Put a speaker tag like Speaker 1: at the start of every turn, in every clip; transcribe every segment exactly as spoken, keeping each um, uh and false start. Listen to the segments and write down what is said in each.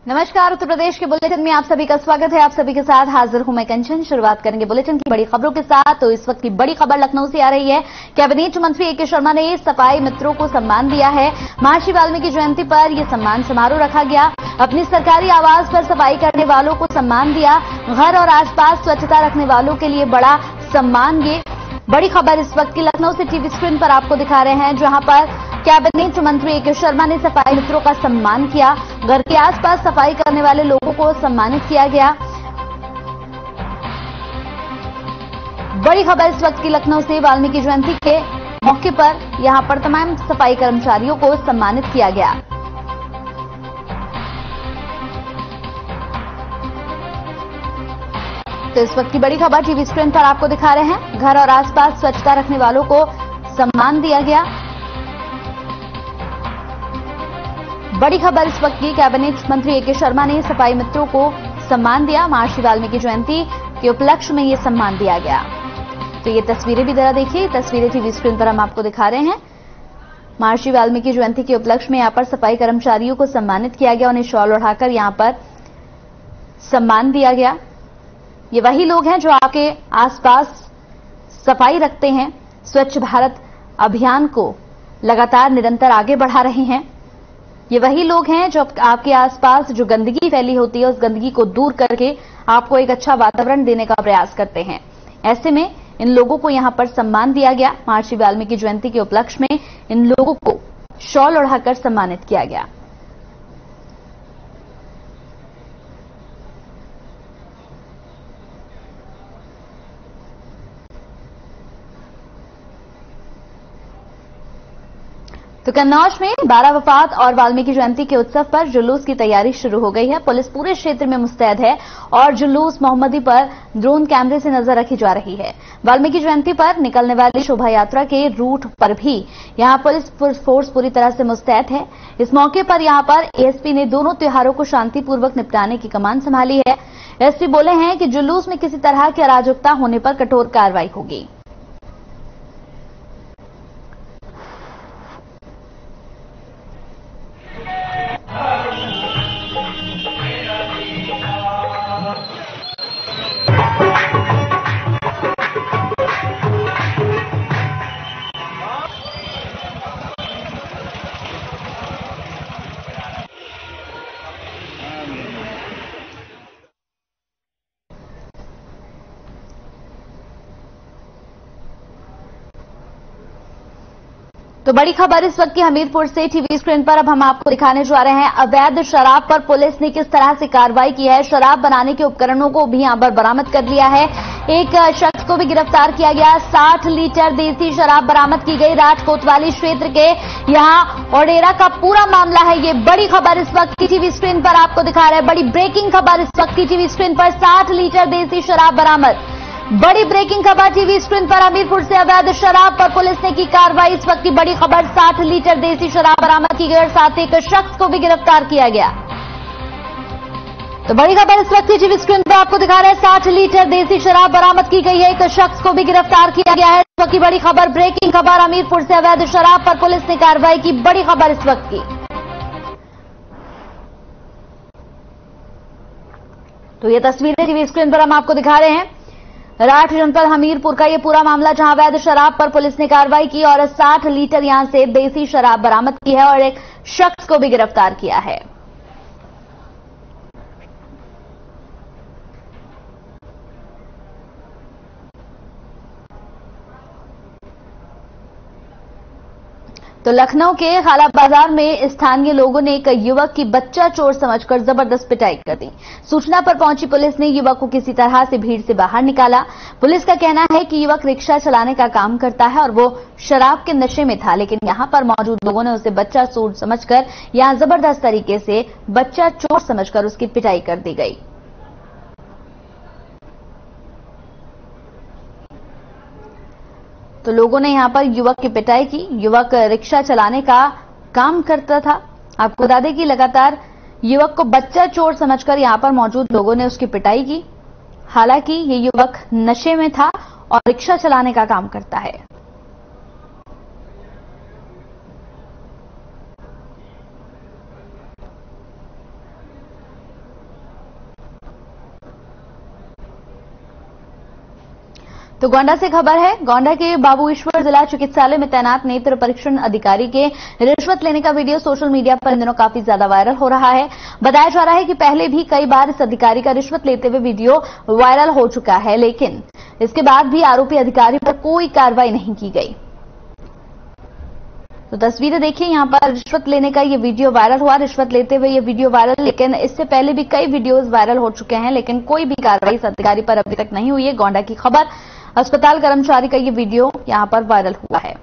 Speaker 1: नमस्कार, उत्तर प्रदेश के बुलेटिन में आप सभी का स्वागत है। आप सभी के साथ हाजिर हूं मैं कंचन। शुरुआत करेंगे बुलेटिन की बड़ी खबरों के साथ। तो इस वक्त की बड़ी खबर लखनऊ से आ रही है। कैबिनेट मंत्री ए के शर्मा ने सफाई मित्रों को सम्मान दिया है। महर्षि वाल्मीकि जयंती पर यह सम्मान समारोह रखा गया। अपनी सरकारी आवास पर सफाई करने वालों को सम्मान दिया। घर और आसपास स्वच्छता रखने वालों के लिए बड़ा सम्मान। ये बड़ी खबर इस वक्त की लखनऊ से टीवी स्क्रीन पर आपको दिखा रहे हैं, जहां पर कैबिनेट मंत्री ए के शर्मा ने सफाई मित्रों का सम्मान किया। घर के आसपास सफाई करने वाले लोगों को सम्मानित किया गया। बड़ी खबर इस वक्त की लखनऊ से वाल्मीकि जयंती के मौके पर यहां पर तमाम सफाई कर्मचारियों को सम्मानित किया गया। तो इस वक्त की बड़ी खबर टीवी स्क्रीन पर आपको दिखा रहे हैं। घर और आसपास स्वच्छता रखने वालों को सम्मान दिया गया। बड़ी खबर इस वक्त की, कैबिनेट मंत्री ए के शर्मा ने सफाई मित्रों को सम्मान दिया। महर्षि वाल्मीकि जयंती के उपलक्ष्य में यह सम्मान दिया गया। तो ये तस्वीरें भी जरा देखिए। तस्वीरें टीवी स्क्रीन पर हम आपको दिखा रहे हैं। महर्षि वाल्मीकि जयंती के उपलक्ष्य में यहां पर सफाई कर्मचारियों को सम्मानित किया गया। उन्हें शॉल ओढ़ाकर यहां पर सम्मान दिया गया। ये वही लोग हैं जो आपके आसपास सफाई रखते हैं, स्वच्छ भारत अभियान को लगातार निरंतर आगे बढ़ा रहे हैं। ये वही लोग हैं जो आपके आसपास जो गंदगी फैली होती है, उस गंदगी को दूर करके आपको एक अच्छा वातावरण देने का प्रयास करते हैं। ऐसे में इन लोगों को यहां पर सम्मान दिया गया। महर्षि वाल्मीकि जयंती के उपलक्ष्य में इन लोगों को शॉल ओढ़ाकर सम्मानित किया गया। तो कन्नौज में बारह वफात और वाल्मीकि जयंती के उत्सव पर जुलूस की तैयारी शुरू हो गई है। पुलिस पूरे क्षेत्र में मुस्तैद है और जुलूस मोहम्मदी पर ड्रोन कैमरे से नजर रखी जा रही है। वाल्मीकि जयंती पर निकलने वाली शोभा यात्रा के रूट पर भी यहां पुलिस फोर्स पूरी तरह से मुस्तैद है। इस मौके पर यहां पर एएसपी ने दोनों त्योहारों को शांतिपूर्वक निपटाने की कमान संभाली है। एसपी बोले हैं कि जुलूस में किसी तरह की अराजकता होने पर कठोर कार्रवाई होगी। तो बड़ी खबर इस वक्त की हमीरपुर से टीवी स्क्रीन पर अब हम आपको दिखाने जा रहे हैं। अवैध शराब पर पुलिस ने किस तरह से कार्रवाई की है। शराब बनाने के उपकरणों को भी यहां पर बरामद कर लिया है। एक शख्स को भी गिरफ्तार किया गया। साठ लीटर देसी शराब बरामद की गई। राज कोतवाली क्षेत्र के यहां ओडेरा का पूरा मामला है। ये बड़ी खबर इस वक्त की टीवी स्क्रीन पर आपको दिखा रहे हैं। बड़ी ब्रेकिंग खबर इस वक्त की टीवी स्क्रीन पर, साठ लीटर देसी शराब बरामद। बड़ी ब्रेकिंग खबर टीवी स्क्रीन पर, हमीरपुर से अवैध शराब पर पुलिस ने की कार्रवाई। इस वक्त की बड़ी खबर, साठ लीटर देसी शराब बरामद की गई और साथ ही एक शख्स को भी गिरफ्तार किया गया। तो बड़ी खबर इस वक्त की टीवी स्क्रीन पर आपको दिखा रहे हैं। साठ लीटर देसी शराब बरामद की गई है। एक शख्स को भी गिरफ्तार किया गया है। इस वक्त की बड़ी खबर, ब्रेकिंग खबर, हमीरपुर से अवैध शराब पर पुलिस ने कार्रवाई की। बड़ी खबर इस वक्त की। तो ये तस्वीरें टीवी स्क्रीन पर हम आपको दिखा रहे हैं। राठ जनपद हमीरपुर का ये पूरा मामला, जहां अवैध शराब पर पुलिस ने कार्रवाई की और साठ लीटर यहां से देसी शराब बरामद की है और एक शख्स को भी गिरफ्तार किया है। तो लखनऊ के खाला बाजार में स्थानीय लोगों ने एक युवक की बच्चा चोर समझकर जबरदस्त पिटाई कर दी। सूचना पर पहुंची पुलिस ने युवक को किसी तरह से भीड़ से बाहर निकाला। पुलिस का कहना है कि युवक रिक्शा चलाने का काम करता है और वो शराब के नशे में था, लेकिन यहां पर मौजूद लोगों ने उसे बच्चा चोर समझकर यहां जबरदस्त तरीके से बच्चा चोर समझकर उसकी पिटाई कर दी गई। तो लोगों ने यहां पर युवक की पिटाई की। युवक रिक्शा चलाने का काम करता था। आपको बता दें कि लगातार युवक को बच्चा चोर समझकर यहां पर मौजूद लोगों ने उसकी पिटाई की। हालांकि ये युवक नशे में था और रिक्शा चलाने का काम करता है। तो गोंडा से खबर है। गोंडा के बाबू ईश्वर जिला चिकित्सालय में तैनात नेत्र परीक्षण अधिकारी के रिश्वत लेने का वीडियो सोशल मीडिया पर इन दिनों काफी ज्यादा वायरल हो रहा है। बताया जा रहा है कि पहले भी कई बार इस अधिकारी का रिश्वत लेते हुए वीडियो वायरल हो चुका है, लेकिन इसके बाद भी आरोपी अधिकारी पर कोई कार्रवाई नहीं की गई। तो तस्वीरें देखिए, यहां पर रिश्वत लेने का ये वीडियो वायरल हुआ। रिश्वत लेते हुए ये वीडियो वायरल, लेकिन इससे पहले भी कई वीडियोस वायरल हो चुके हैं, लेकिन कोई भी कार्रवाई इस अधिकारी पर अभी तक नहीं हुई है। गोंडा की खबर, अस्पताल कर्मचारी का ये वीडियो यहां पर वायरल हुआ है।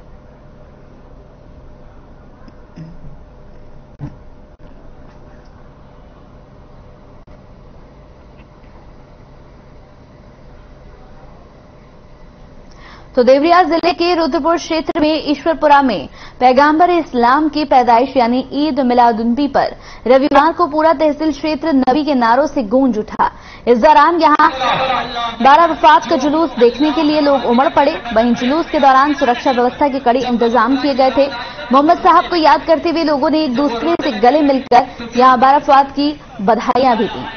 Speaker 1: तो देवरिया जिले के रुद्रपुर क्षेत्र में ईश्वरपुरा में पैगंबर इस्लाम की पैदाइश यानी ईद मिलादुन्नबी पर रविवार को पूरा तहसील क्षेत्र नबी के नारों से गूंज उठा। इस दौरान यहां बारह वफात का जुलूस देखने के लिए लोग उमड़ पड़े। वहीं जुलूस के दौरान सुरक्षा व्यवस्था के कड़े इंतजाम किए गए थे। मोहम्मद साहब को याद करते हुए लोगों ने एक दूसरे से गले मिलकर यहां बारह वफात की बधाइयां भी दी।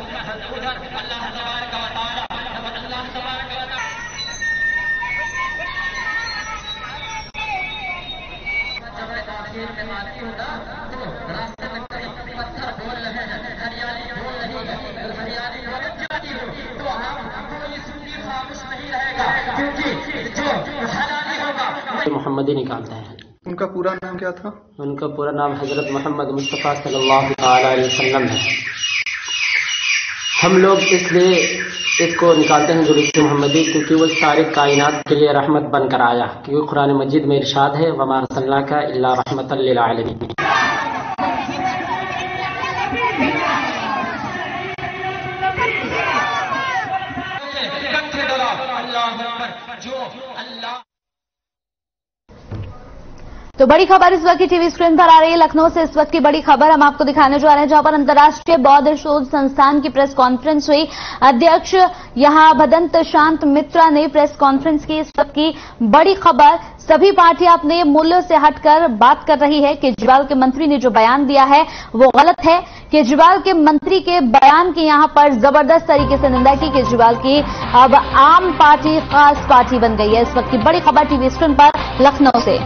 Speaker 2: मोहम्मदी निकालते हैं।
Speaker 3: उनका पूरा नाम क्या था?
Speaker 2: उनका पूरा नाम हजरत मोहम्मद मुस्तफ़ा सल्लल्लाहु अलैहि वसल्लम है। हम लोग इसलिए इसको निकालते हैं जुलूस मोहम्मदी, क्योंकि वो सारे कायनात के लिए रहमत बनकर आया। क्योंकि कुरान मजीद में इरशाद है, वमा अर्सलनाका इल्ला रहमतल लिल आलमीन।
Speaker 1: तो बड़ी खबर इस वक्त की टीवी स्क्रीन पर आ रही है। लखनऊ से इस वक्त की बड़ी खबर हम आपको दिखाने जा रहे हैं, जहां पर अंतर्राष्ट्रीय बौद्ध शोध संस्थान की प्रेस कॉन्फ्रेंस हुई। अध्यक्ष यहां भदंत शांत मित्रा ने प्रेस कॉन्फ्रेंस की। इस वक्त की बड़ी खबर, सभी पार्टियां अपने मूल्यों से हटकर बात कर रही है। केजरीवाल के मंत्री ने जो बयान दिया है वो गलत है। केजरीवाल के मंत्री के बयान की यहां पर जबरदस्त तरीके से निंदा की। केजरीवाल की अब आम पार्टी खास पार्टी बन गई है। इस वक्त की बड़ी खबर टीवी स्क्रीन पर लखनऊ से।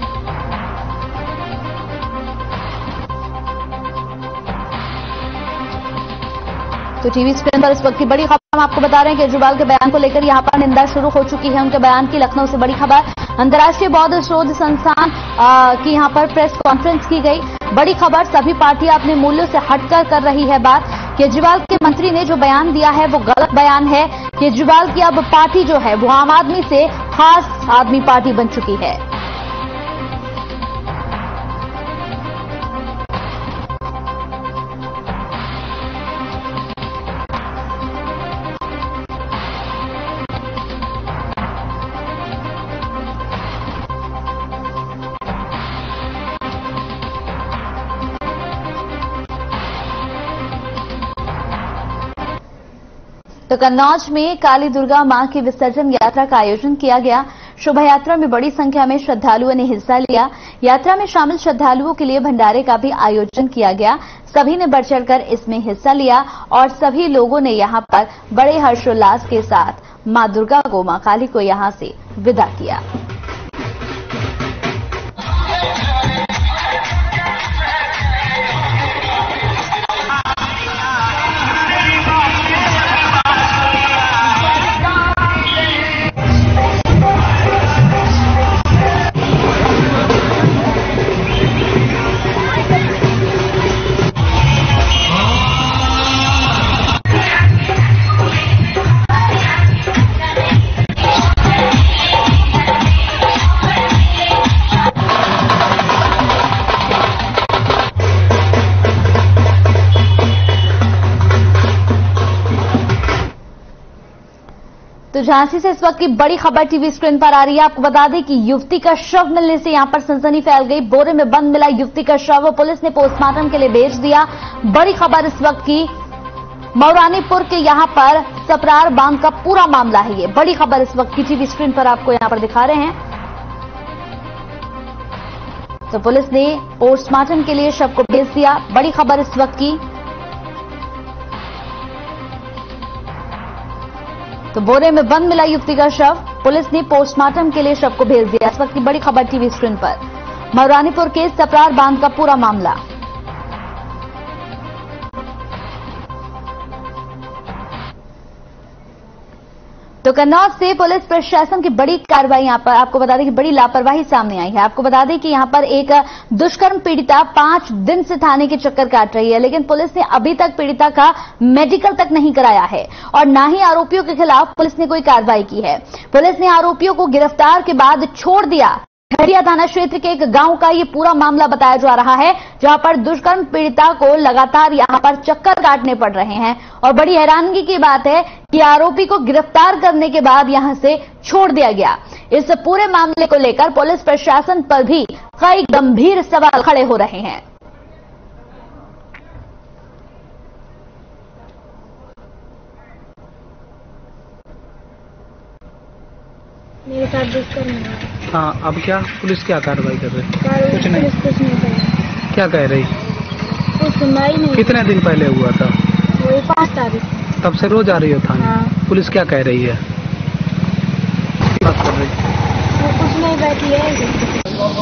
Speaker 1: तो टीवी स्क्रीन पर इस वक्त की बड़ी खबर हम आपको बता रहे हैं। केजरीवाल के बयान को लेकर यहां पर निंदा शुरू हो चुकी है उनके बयान की। लखनऊ से बड़ी खबर, अंतर्राष्ट्रीय बौद्ध शोध संस्थान की यहां पर प्रेस कॉन्फ्रेंस की गई। बड़ी खबर, सभी पार्टियां अपने मूल्यों से हटकर कर रही है बात। केजरीवाल के मंत्री ने जो बयान दिया है वो गलत बयान है। केजरीवाल की अब पार्टी जो है वो आम आदमी से खास आदमी पार्टी बन चुकी है। तो कन्नौज में काली दुर्गा मां की विसर्जन यात्रा का आयोजन किया गया। शोभा यात्रा में बड़ी संख्या में श्रद्धालुओं ने हिस्सा लिया। यात्रा में शामिल श्रद्धालुओं के लिए भंडारे का भी आयोजन किया गया। सभी ने बढ़ चढ़कर इसमें हिस्सा लिया और सभी लोगों ने यहां पर बड़े हर्षोल्लास के साथ मां दुर्गा को, मां काली को यहां से विदा किया। तो झांसी से इस वक्त की बड़ी खबर टीवी स्क्रीन पर आ रही है। आपको बता दें कि युवती का शव मिलने से यहां पर सनसनी फैल गई। बोरे में बंद मिला युवती का शव, पुलिस ने पोस्टमार्टम के लिए भेज दिया। बड़ी खबर इस वक्त की, मौरानीपुर के यहां पर सपरार बांध का पूरा मामला है। ये बड़ी खबर इस वक्त की टीवी स्क्रीन पर आपको यहां पर दिखा रहे हैं। तो पुलिस ने पोस्टमार्टम के लिए शव को भेज दिया। बड़ी खबर इस वक्त की। तो बोरे में बंद मिला युवती का शव। पुलिस ने पोस्टमार्टम के लिए शव को भेज दिया। इस वक्त की बड़ी खबर टीवी स्क्रीन पर। मऊरानीपुर के सपरार बांध का पूरा मामला। तो कन्नौज से पुलिस प्रशासन की बड़ी कार्रवाई यहां पर आपको बता दें कि बड़ी लापरवाही सामने आई है। आपको बता दें कि यहां पर एक दुष्कर्म पीड़िता पांच दिन से थाने के चक्कर काट रही है, लेकिन पुलिस ने अभी तक पीड़िता का मेडिकल तक नहीं कराया है और न ही आरोपियों के खिलाफ पुलिस ने कोई कार्रवाई की है। पुलिस ने आरोपियों को गिरफ्तार के बाद छोड़ दिया। खड़िया थाना क्षेत्र के एक गांव का ये पूरा मामला बताया जा रहा है, जहां पर दुष्कर्म पीड़िता को लगातार यहां पर चक्कर काटने पड़ रहे हैं और बड़ी हैरानगी की बात है कि आरोपी को गिरफ्तार करने के बाद यहां से छोड़ दिया गया। इस पूरे मामले को लेकर पुलिस प्रशासन पर भी कई गंभीर सवाल खड़े हो रहे हैं।
Speaker 3: मेरे साथ दुष्कर्म हुआ है।
Speaker 4: हाँ, अब क्या पुलिस क्या कार्रवाई कर रही है?
Speaker 3: कार्रवाई
Speaker 4: कुछ नहीं।
Speaker 3: पुलिस कुछ नहीं कर रही।
Speaker 4: क्या कह रही?
Speaker 3: कुछ सुनवाई नहीं।
Speaker 4: कितने दिन पहले हुआ था?
Speaker 3: वही पाँच तारीख।
Speaker 4: तब से रोज आ रही हो थाने?
Speaker 3: हाँ।
Speaker 4: पुलिस क्या कह रही है? बात कर रही?
Speaker 3: वो कुछ नहीं बैठी है।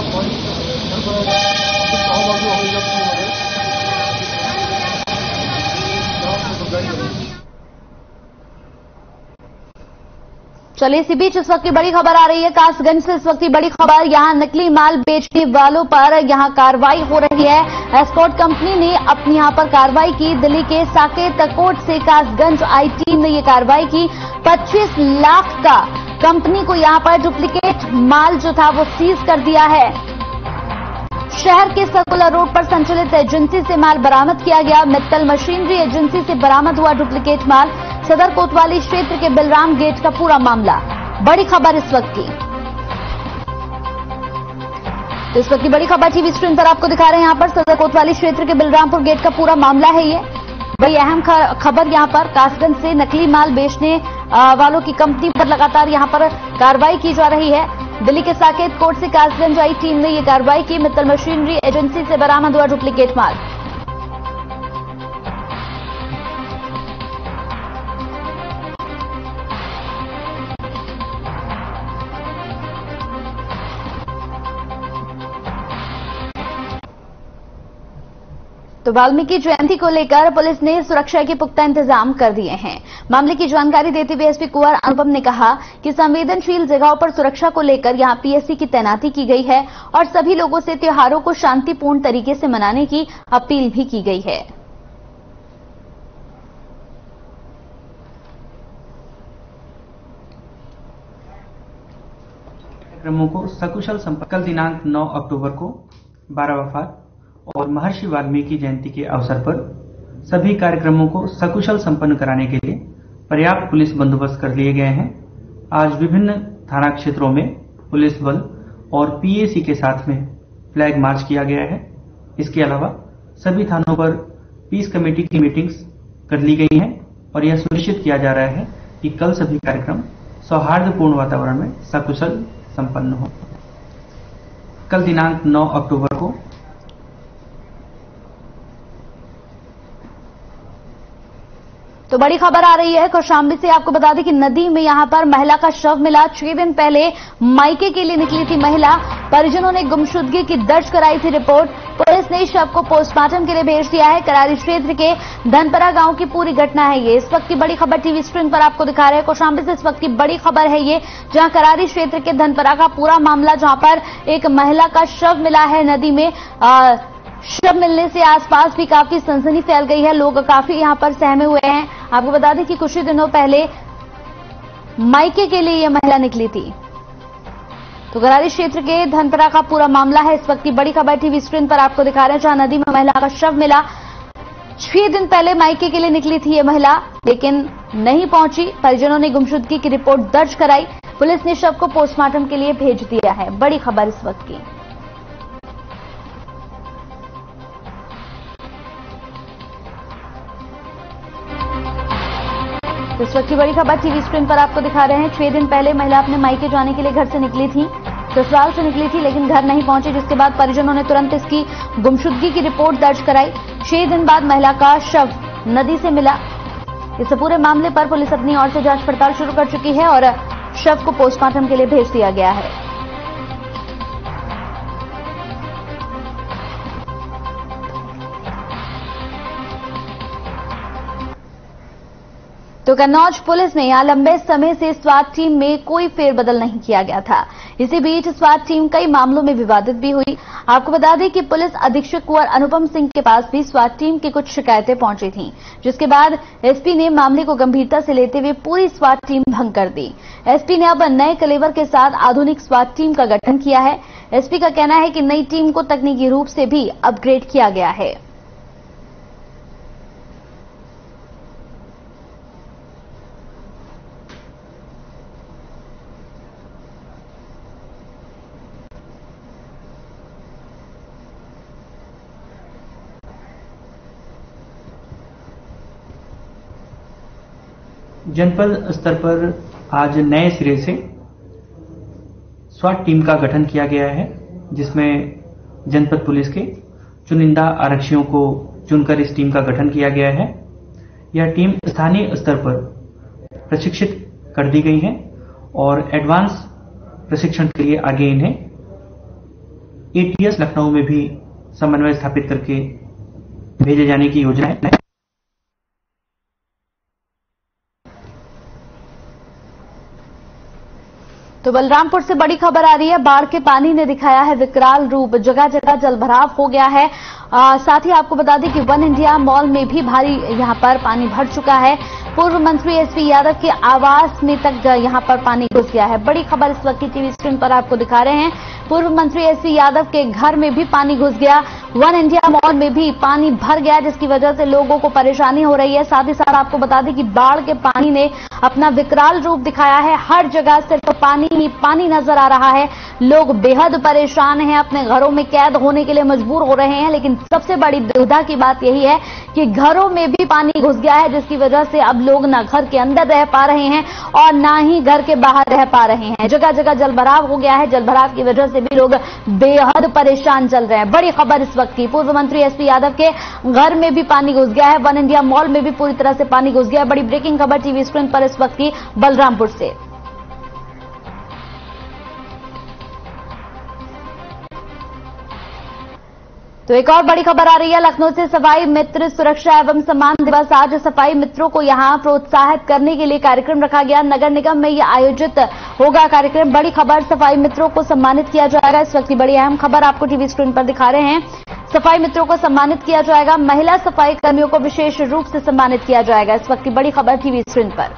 Speaker 1: चलिए इसी बीच इस वक्त की बड़ी खबर आ रही है कासगंज से। इस वक्त की बड़ी खबर, यहां नकली माल बेचने वालों पर यहां कार्रवाई हो रही है। एस्कॉर्ट कंपनी ने अपनी यहां पर कार्रवाई की। दिल्ली के साकेत कोर्ट से कासगंज आई टीम ने यह कार्रवाई की। पच्चीस लाख का कंपनी को यहां पर डुप्लीकेट माल जो था वो सीज कर दिया है। शहर के सर्कुलर रोड पर संचालित एजेंसी से माल बरामद किया गया। मित्तल मशीनरी एजेंसी से बरामद हुआ डुप्लीकेट माल। सदर कोतवाली क्षेत्र के बलराम गेट का पूरा मामला। बड़ी खबर इस वक्त की। तो इस वक्त की बड़ी खबर टीवी स्क्रीन पर आपको दिखा रहे हैं। यहां पर सदर कोतवाली क्षेत्र के बलरामपुर गेट का पूरा मामला है। ये बड़ी अहम खबर यहां पर कासगंज से नकली माल बेचने वालों की कंपनी पर लगातार यहां पर कार्रवाई की जा रही है। दिल्ली के साकेत कोर्ट से कासगंज आई टीम ने यह कार्रवाई की। मित्तल मशीनरी एजेंसी से बरामद हुआ डुप्लीकेट माल। तो वाल्मीकि जयंती को लेकर पुलिस ने सुरक्षा के पुख्ता इंतजाम कर दिए हैं। मामले की जानकारी देते हुए एसपी कुंवर अनुपम ने कहा कि संवेदनशील जगहों पर सुरक्षा को लेकर यहां पीएससी की तैनाती की गई है और सभी लोगों से त्योहारों को शांतिपूर्ण तरीके से मनाने की अपील भी की गई है।
Speaker 5: कार्यक्रमों को सकुशल संपन्न। कल दिनांक नौ अक्टूबर को बारह वफात और महर्षि वाल्मीकि जयंती के अवसर पर सभी कार्यक्रमों को सकुशल संपन्न कराने के लिए पर्याप्त पुलिस बंदोबस्त कर लिए गए हैं। आज विभिन्न थाना क्षेत्रों में पुलिस बल और पीएसी के साथ में फ्लैग मार्च किया गया है। इसके अलावा सभी थानों पर पीस कमेटी की मीटिंग्स कर ली गई हैं और यह सुनिश्चित किया जा रहा है कि कल सभी कार्यक्रम सौहार्दपूर्ण वातावरण में सकुशल संपन्न हो। कल दिनांक नौ अक्टूबर को
Speaker 1: तो बड़ी खबर आ रही है कौशाम्बी से। आपको बता दें कि नदी में यहां पर महिला का शव मिला। छह दिन पहले मायके के लिए निकली थी महिला। परिजनों ने गुमशुदगी की दर्ज कराई थी रिपोर्ट। पुलिस ने शव को पोस्टमार्टम के लिए भेज दिया है। करारी क्षेत्र के धनपरा गांव की पूरी घटना है ये। इस वक्त की बड़ी खबर टीवी स्क्रीन पर आपको दिखा रहे हैं। कौशाम्बी से इस वक्त की बड़ी खबर है ये, जहां करारी क्षेत्र के धनपरा का पूरा मामला, जहां पर एक महिला का शव मिला है नदी में। आ, शव मिलने से आसपास भी काफी सनसनी फैल गई है। लोग काफी यहां पर सहमे हुए हैं। आपको बता दें कि कुछ ही दिनों पहले मायके के लिए यह महिला निकली थी। तो करारी क्षेत्र के धनपरा का पूरा मामला है। इस वक्त की बड़ी खबर टीवी स्क्रीन पर आपको दिखा रहे हैं, जहां नदी में महिला का शव मिला। छह दिन पहले मायके के लिए निकली थी यह महिला, लेकिन नहीं पहुंची। परिजनों ने गुमशुदगी की रिपोर्ट दर्ज कराई। पुलिस ने शव को पोस्टमार्टम के लिए भेज दिया है। बड़ी खबर इस वक्त की। इस वक्त की बड़ी खबर टीवी स्क्रीन पर आपको दिखा रहे हैं। छह दिन पहले महिला अपने मायके जाने के लिए घर से निकली थी, ससुराल से निकली थी, लेकिन घर नहीं पहुंची, जिसके बाद परिजनों ने तुरंत इसकी गुमशुदगी की रिपोर्ट दर्ज कराई। छह दिन बाद महिला का शव नदी से मिला। इस पूरे मामले पर पुलिस अपनी ओर से जांच पड़ताल शुरू कर चुकी है और शव को पोस्टमार्टम के लिए भेज दिया गया है। तो कन्नौज पुलिस ने यहां लंबे समय से स्वाट टीम में कोई फेरबदल नहीं किया गया था। इसी बीच स्वाट टीम कई मामलों में विवादित भी हुई। आपको बता दें कि पुलिस अधीक्षक कुंवर अनुपम सिंह के पास भी स्वाट टीम की कुछ शिकायतें पहुंची थीं, जिसके बाद एसपी ने मामले को गंभीरता से लेते हुए पूरी स्वाट टीम भंग कर दी। एसपी ने अब नए कलेवर के साथ आधुनिक स्वाट टीम का गठन किया है। एसपी का कहना है कि नई टीम को तकनीकी रूप से भी अपग्रेड किया गया है।
Speaker 5: जनपद स्तर पर आज नए सिरे से स्वाट टीम का गठन किया गया है, जिसमें जनपद पुलिस के चुनिंदा आरक्षियों को चुनकर इस टीम का गठन किया गया है। यह टीम स्थानीय स्तर पर प्रशिक्षित कर दी गई है और एडवांस प्रशिक्षण के लिए आगे इन्हें एटीएस लखनऊ में भी समन्वय स्थापित करके भेजे जाने की योजना है।
Speaker 1: तो बलरामपुर से बड़ी खबर आ रही है। बाढ़ के पानी ने दिखाया है विकराल रूप, जगह जगह जलभराव हो गया है। आ, साथ ही आपको बता दें कि वन इंडिया मॉल में भी भारी यहां पर पानी भर चुका है। पूर्व मंत्री एसपी यादव के आवास में तक यहां पर पानी घुस गया है। बड़ी खबर इस वक्त की टीवी स्क्रीन पर आपको दिखा रहे हैं। पूर्व मंत्री एसपी यादव के घर में भी पानी घुस गया, वन इंडिया मॉल में भी पानी भर गया, जिसकी वजह से लोगों को परेशानी हो रही है। साथ ही साथ आपको बता दें कि बाढ़ के पानी ने अपना विकराल रूप दिखाया है। हर जगह सिर्फ पानी ही पानी नजर आ रहा है। लोग बेहद परेशान हैं, अपने घरों में कैद होने के लिए मजबूर हो रहे हैं। लेकिन सबसे बड़ी दुविधा की बात यही है कि घरों में भी पानी घुस गया है, जिसकी वजह से अब लोग ना घर के अंदर रह पा रहे हैं और ना ही घर के बाहर रह पा रहे हैं। जगह जगह जलभराव हो गया है। जलभराव की वजह से भी लोग बेहद परेशान चल रहे हैं। बड़ी खबर इस वक्त की, पूर्व मंत्री एसपी यादव के घर में भी पानी घुस गया है, वन इंडिया मॉल में भी पूरी तरह से पानी घुस गया है। बड़ी ब्रेकिंग खबर टीवी स्क्रीन पर इस वक्त की बलरामपुर से। तो एक और बड़ी खबर आ रही है लखनऊ से। सफाई मित्र सुरक्षा एवं सम्मान दिवस, आज सफाई मित्रों को यहां प्रोत्साहित करने के लिए कार्यक्रम रखा गया। नगर निगम में यह आयोजित होगा कार्यक्रम। बड़ी खबर, सफाई मित्रों को सम्मानित किया जाएगा। इस वक्त की बड़ी अहम खबर आपको टीवी स्क्रीन पर दिखा रहे हैं। सफाई मित्रों को सम्मानित किया जाएगा। महिला सफाई कर्मियों को विशेष रूप से सम्मानित किया जाएगा। इस वक्त की बड़ी खबर टीवी स्क्रीन पर।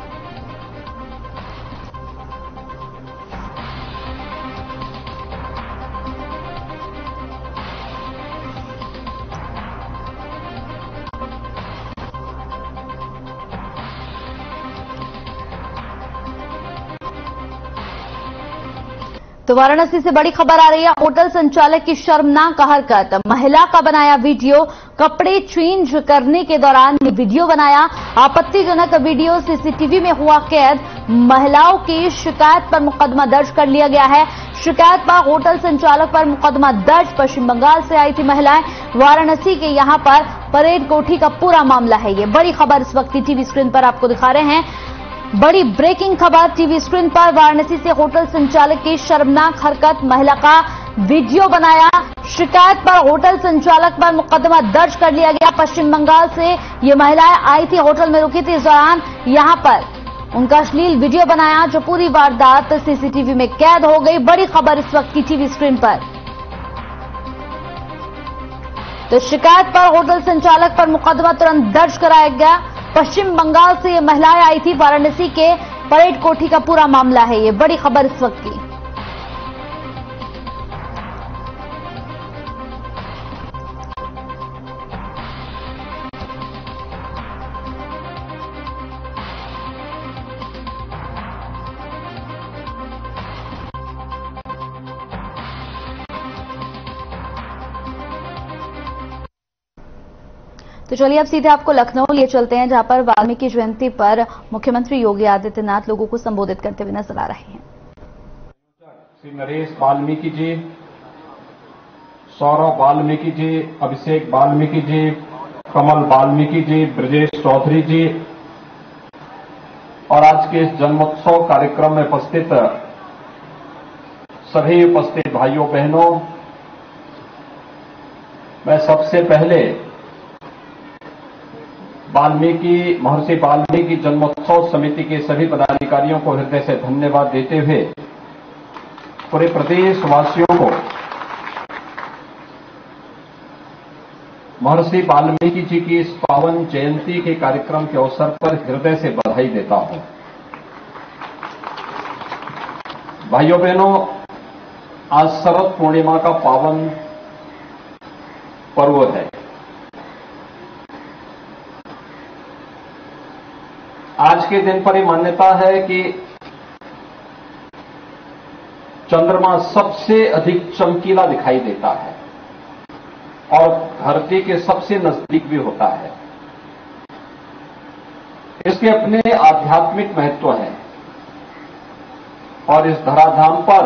Speaker 1: तो वाराणसी से बड़ी खबर आ रही है। होटल संचालक की शर्मनाक हरकत, महिला का बनाया वीडियो, कपड़े चेंज करने के दौरान ये वीडियो बनाया। आपत्तिजनक वीडियो सीसीटीवी में हुआ कैद। महिलाओं की शिकायत पर मुकदमा दर्ज कर लिया गया है। शिकायत पर होटल संचालक पर मुकदमा दर्ज। पश्चिम बंगाल से आई थी महिलाएं। वाराणसी के यहां पर परेड कोठी का पूरा मामला है। ये बड़ी खबर इस वक्त की टीवी स्क्रीन पर आपको दिखा रहे हैं। बड़ी ब्रेकिंग खबर टीवी स्क्रीन पर। वाराणसी से होटल संचालक की शर्मनाक हरकत, महिला का वीडियो बनाया। शिकायत पर होटल संचालक पर मुकदमा दर्ज कर लिया गया। पश्चिम बंगाल से ये महिलाएं आई थी, होटल में रुकी थी। इस दौरान यहां पर उनका अश्लील वीडियो बनाया, जो पूरी वारदात सीसीटीवी में कैद हो गई। बड़ी खबर इस वक्त की टीवी स्क्रीन पर। तो शिकायत पर होटल संचालक पर मुकदमा तुरंत दर्ज कराया गया। पश्चिम बंगाल से ये महिलाएं आई थी। वाराणसी के परेड कोठी का पूरा मामला है। ये बड़ी खबर इस वक्त की। तो चलिए अब सीधे आपको लखनऊ लिए चलते हैं, जहां पर वाल्मीकि जयंती पर मुख्यमंत्री योगी आदित्यनाथ लोगों को संबोधित करते हुए नजर आ रहे हैं।
Speaker 6: श्री नरेश वाल्मीकि जी, सौरभ वाल्मीकि जी, अभिषेक वाल्मीकि जी, कमल वाल्मीकि जी, ब्रजेश चौधरी जी और आज के इस जन्मोत्सव कार्यक्रम में उपस्थित सभी उपस्थित भाइयों बहनों, मैं सबसे पहले वाल्मीकि महर्षि वाल्मीकि जन्मोत्सव समिति के सभी पदाधिकारियों को हृदय से धन्यवाद देते हुए पूरे प्रदेशवासियों को महर्षि वाल्मीकि जी की इस पावन जयंती के कार्यक्रम के अवसर पर हृदय से बधाई देता हूं। भाइयों बहनों, आज शरद पूर्णिमा का पावन पर्व है। आज के दिन पर यह मान्यता है कि चंद्रमा सबसे अधिक चमकीला दिखाई देता है और धरती के सबसे नजदीक भी होता है। इसके अपने आध्यात्मिक महत्व है और इस धराधाम पर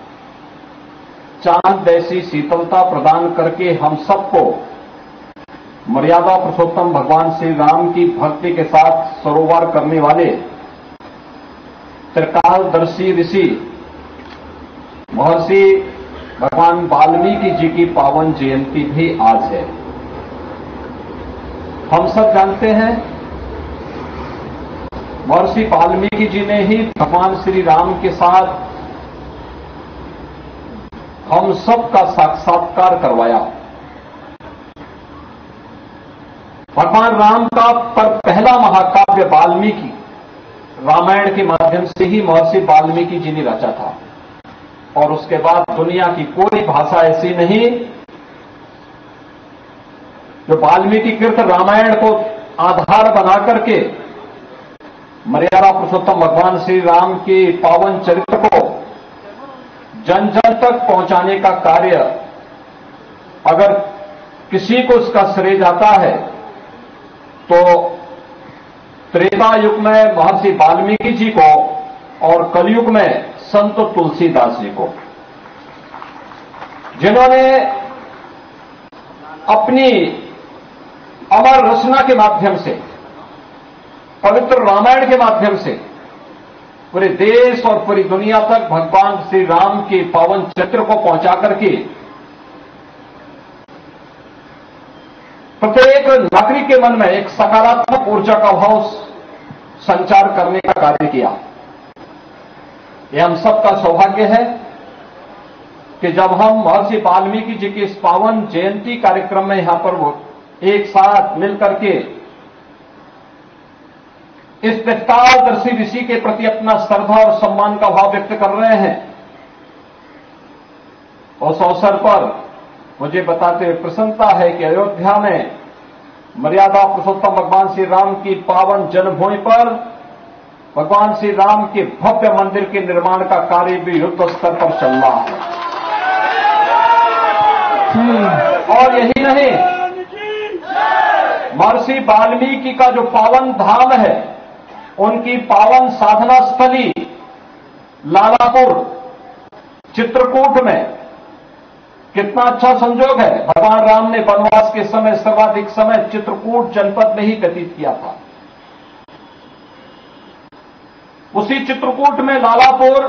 Speaker 6: चांद जैसी शीतलता प्रदान करके हम सबको मर्यादा पुरुषोत्तम भगवान श्री राम की भक्ति के साथ सरोवर करने वाले त्रिकालदर्शी ऋषि महर्षि भगवान वाल्मीकि जी की पावन जयंती भी आज है। हम सब जानते हैं महर्षि वाल्मीकि जी ने ही भगवान श्री राम के साथ हम सबका साक्षात्कार करवाया। भगवान राम का पर पहला महाकाव्य वाल्मीकि रामायण के माध्यम से ही महर्षि वाल्मीकि जी ने रचा था और उसके बाद दुनिया की कोई भाषा ऐसी नहीं जो वाल्मीकि कृत रामायण को आधार बना करके मर्यादा पुरुषोत्तम भगवान श्री राम के पावन चरित्र को जन जन तक पहुंचाने का कार्य अगर किसी को इसका श्रेय जाता है तो त्रेता युग में महर्षि वाल्मीकि जी को और कलयुग में संत तुलसीदास जी को, जिन्होंने अपनी अमर रचना के माध्यम से, पवित्र रामायण के माध्यम से पूरे देश और पूरी दुनिया तक भगवान श्री राम के पावन चरित्र को पहुंचा करके प्रत्येक नागरिक के मन में एक सकारात्मक ऊर्जा का भाव संचार करने का कार्य किया। यह हम सबका सौभाग्य है कि जब हम महर्षि वाल्मीकि जी के इस पावन जयंती कार्यक्रम में यहां पर वो एक साथ मिलकर के इस त्रिकालदर्शी ऋषि के प्रति अपना श्रद्धा और सम्मान का भाव व्यक्त कर रहे हैं। उस अवसर पर मुझे बताते हुए प्रसन्नता है कि अयोध्या में मर्यादा पुरुषोत्तम भगवान श्री राम की पावन जन्मभूमि पर भगवान श्री राम के भव्य मंदिर के निर्माण का कार्य भी युद्ध स्तर पर चल रहा है। और यही नहीं, महर्षि वाल्मीकि का जो पावन धाम है, उनकी पावन साधना स्थली लालापुर चित्रकूट में कितना अच्छा संजोग है। भगवान राम ने वनवास के समय सर्वाधिक समय चित्रकूट जनपद में ही व्यतीत किया था। उसी चित्रकूट में लालापुर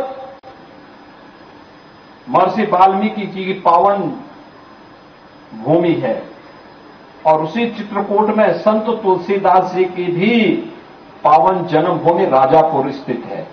Speaker 6: महर्षि वाल्मीकि जी की पावन भूमि है और उसी चित्रकूट में संत तुलसीदास जी की भी पावन जन्मभूमि राजापुर स्थित है।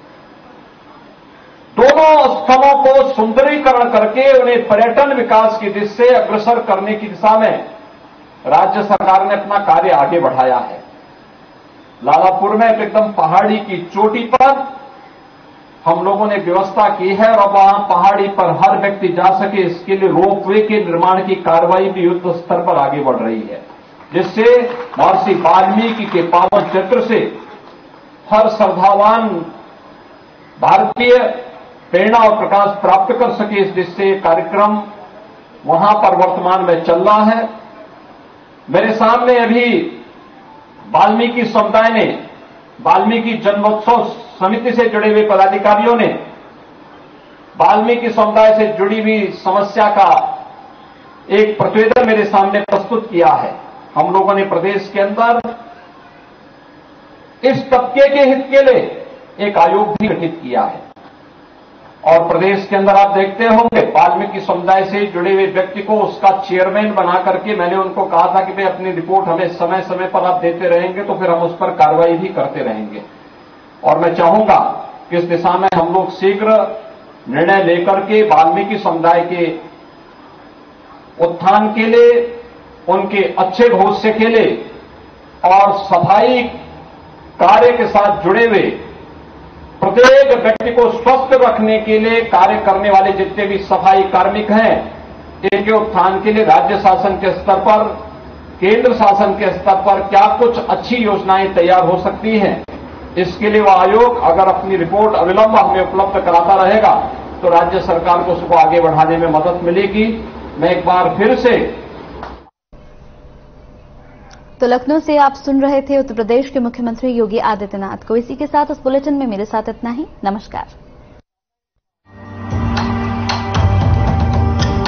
Speaker 6: दोनों स्थलों को सुंदरीकरण करके उन्हें पर्यटन विकास की दिशा से अग्रसर करने की दिशा में राज्य सरकार ने अपना कार्य आगे बढ़ाया है। लालापुर में एकदम पहाड़ी की चोटी पर हम लोगों ने व्यवस्था की है और अब वहां पहाड़ी पर हर व्यक्ति जा सके, इसके लिए रोपवे के निर्माण की कार्रवाई भी युद्ध स्तर पर आगे बढ़ रही है, जिससे महर्षि वाल्मीकि के पावन चरित्र से हर श्रद्धावान भारतीय प्रेरणा और प्रकाश प्राप्त कर सके। इस दिशा से कार्यक्रम वहां पर वर्तमान में चल रहा है। मेरे सामने अभी वाल्मीकि समुदाय ने, वाल्मीकि जन्मोत्सव समिति से जुड़े हुए पदाधिकारियों ने वाल्मीकि समुदाय से जुड़ी हुई समस्या का एक प्रतिवेदन मेरे सामने प्रस्तुत किया है। हम लोगों ने प्रदेश के अंदर इस तबके के हित के लिए एक आयोग भी गठित किया है। और प्रदेश के अंदर आप देखते होंगे वाल्मीकि समुदाय से जुड़े हुए व्यक्ति को उसका चेयरमैन बना करके मैंने उनको कहा था कि भाई अपनी रिपोर्ट हमें समय समय पर आप देते रहेंगे तो फिर हम उस पर कार्रवाई भी करते रहेंगे। और मैं चाहूंगा कि इस दिशा में हम लोग शीघ्र निर्णय लेकर के वाल्मीकि समुदाय के उत्थान के लिए, उनके अच्छे भविष्य के लिए और सफाई कार्य के साथ जुड़े हुए प्रत्येक व्यक्ति को स्वस्थ रखने के लिए कार्य करने वाले जितने भी सफाई कार्मिक हैं, इनके उत्थान के लिए राज्य शासन के स्तर पर, केंद्र शासन के स्तर पर क्या कुछ अच्छी योजनाएं तैयार हो सकती हैं, इसके लिए वह आयोग अगर अपनी रिपोर्ट अविलंब हमें उपलब्ध कराता रहेगा तो राज्य सरकार को उसको आगे बढ़ाने में मदद मिलेगी। मैं एक बार फिर से
Speaker 1: तो लखनऊ से आप सुन रहे थे उत्तर प्रदेश के मुख्यमंत्री योगी आदित्यनाथ को। इसी के साथ उस बुलेटिन में मेरे साथ इतना ही। नमस्कार।